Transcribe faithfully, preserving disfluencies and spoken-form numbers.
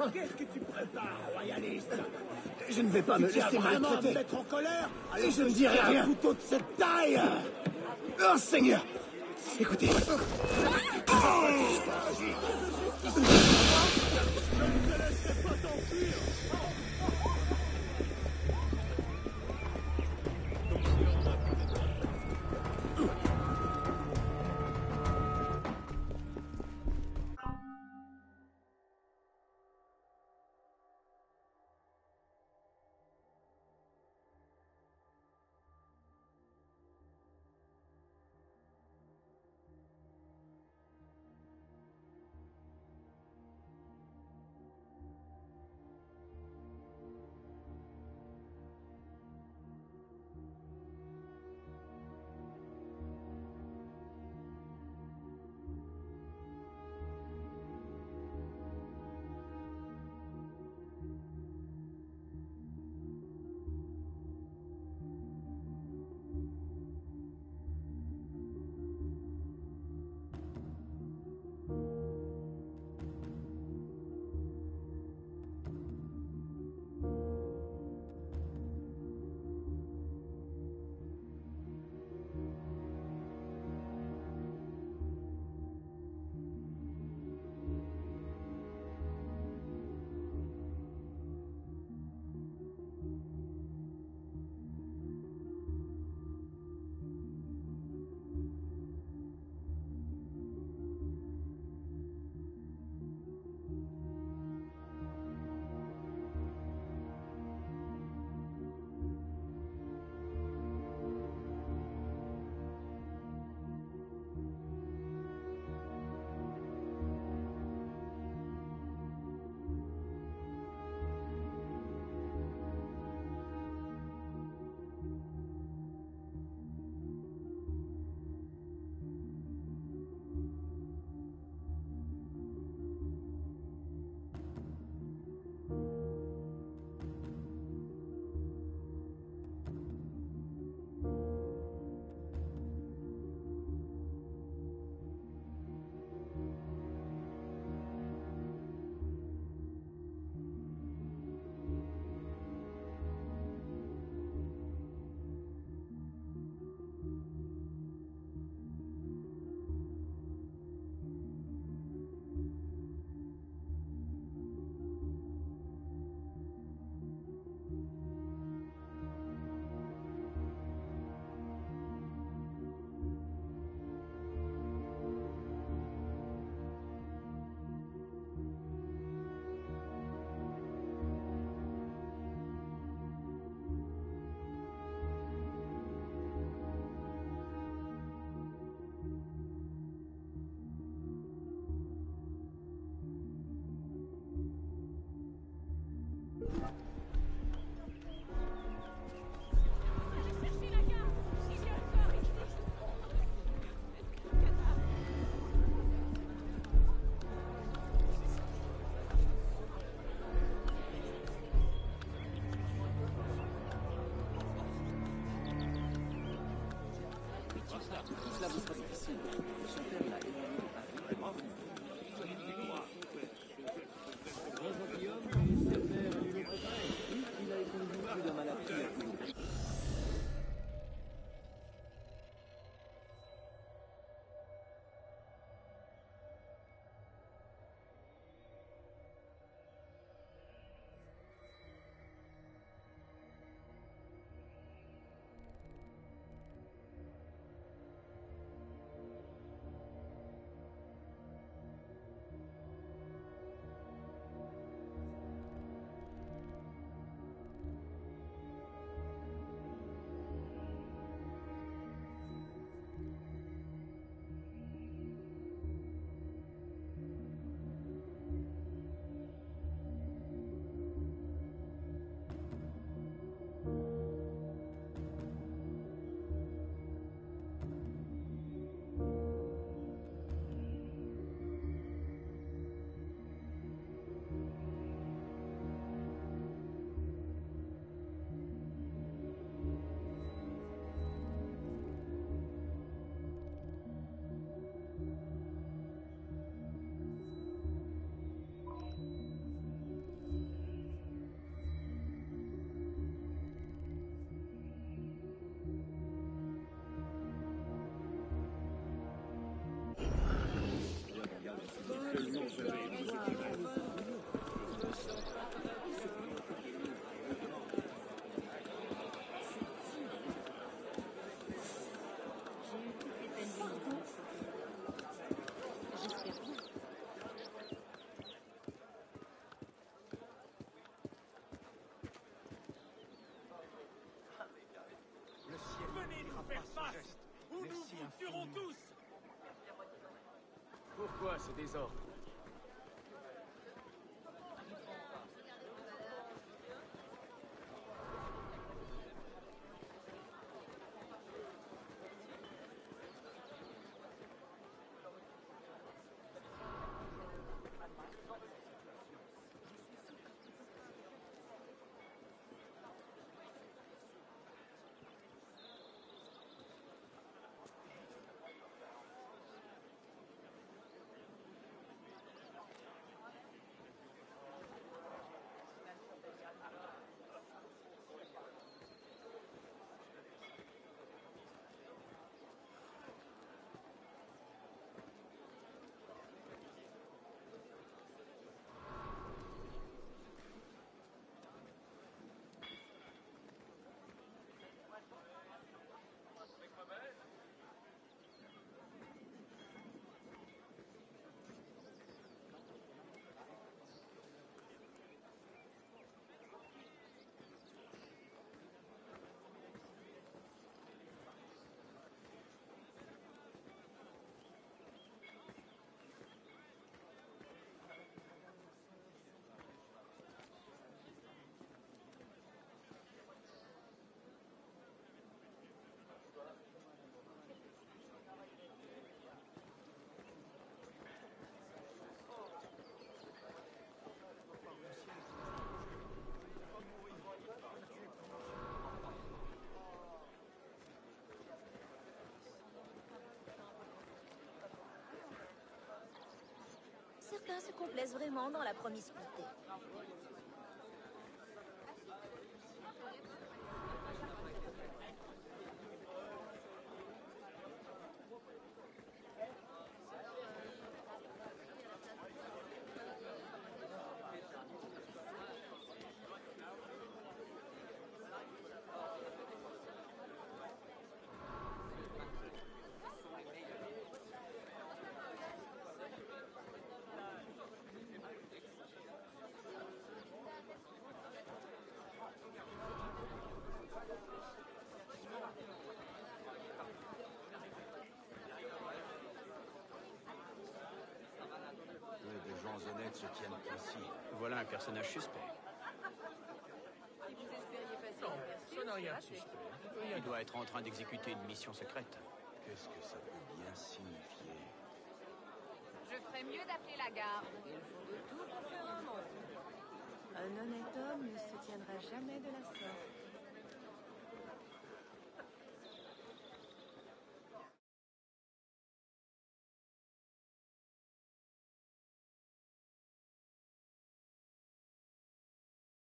Qu'est-ce que tu prépares, royaliste? Je ne vais pas tu me laisser vraiment à me maltraiter. mettre en colère? Et je ne dirai rien. Un couteau de cette taille. Oh, Seigneur! Écoutez. Seulement je vais voir. Venez nous faire face, ou nous vous tuerons tous. Pourquoi ce désordre? Certains se complaisent vraiment dans la promiscuité. Peu de gens honnêtes se tiennent ici. Voilà un personnage suspect. Si vous espériez passer Non, inaperçu, ça n'a rien de c'est raté. suspect. Il doit être en train d'exécuter une mission secrète. Qu'est-ce que ça peut bien signifier? Je ferais mieux d'appeler la garde. Ils font de tout pour faire un monde. Un honnête homme ne se tiendra jamais de la sorte.